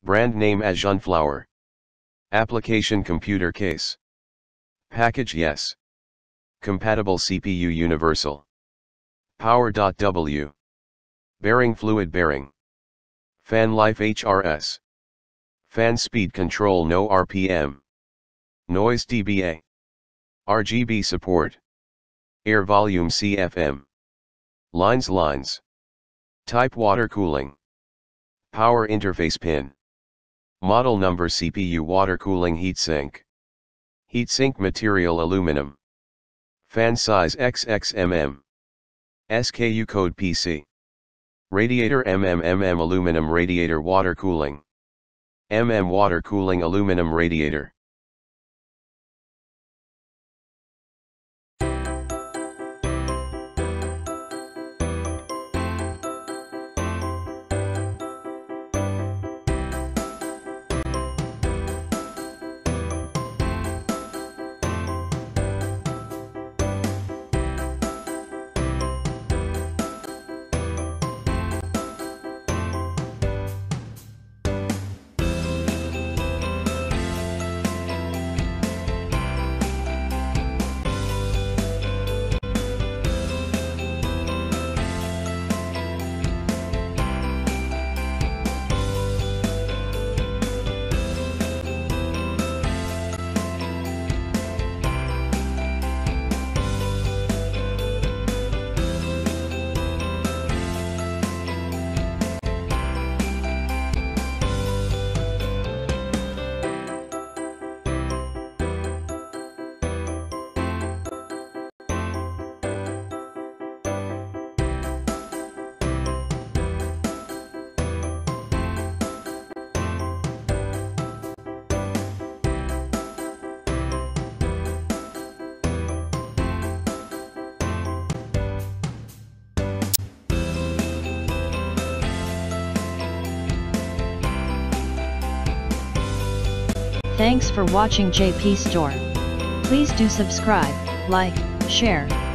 Brand name Asunflower. Application computer case. Package yes. Compatible CPU universal. Power.W. Bearing fluid bearing. Fan life HRS. Fan speed control no RPM. Noise dBA. RGB support. Air volume CFM. Lines. Type water cooling. Power interface pin. Model number CPU water cooling heatsink. Heatsink material aluminum. Fan size xxmm. Sku Code PC. Radiator Aluminum Radiator water cooling. Water cooling aluminum radiator. Thanks for watching JP Store. Please do subscribe, like, share,